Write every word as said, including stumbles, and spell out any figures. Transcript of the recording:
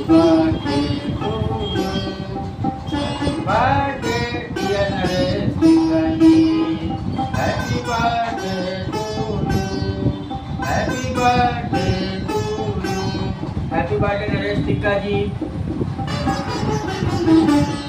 birthday to you. Happy birthday, dear Naresh Tigga. Happy birthday to you. Happy birthday to you. Happy birthday Naresh Tigga ji.